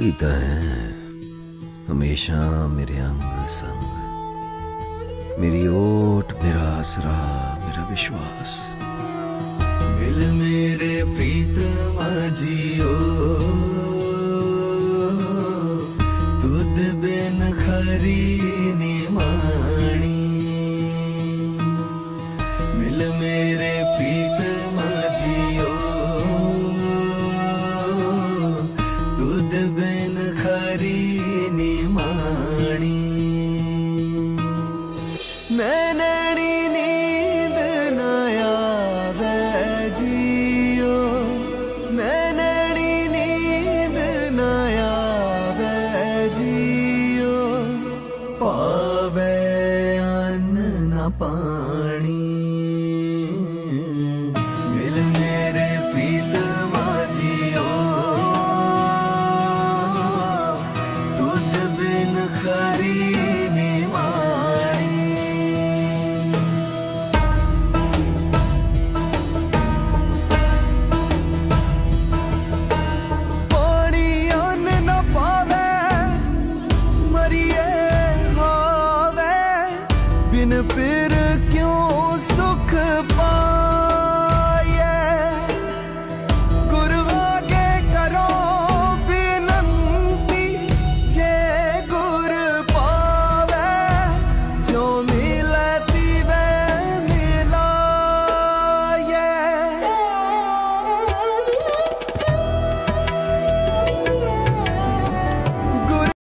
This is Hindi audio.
प्रीत है हमेशा मेरे अंग संग, मेरी ओट मेरा आसरा मेरा विश्वास। मिल मेरे प्रीतमा जियो, दूध बिन खरी निमाणी। मिल मेरे प्रीतमा जियो, दूध बिन खरी निमाणी। नैननी नींद न आवे जियो, नैननी नींद न आवे जियो। पावे अन्न न पानी। मिल मेरे प्रीतमा जियो, दूध बिन खरी बिन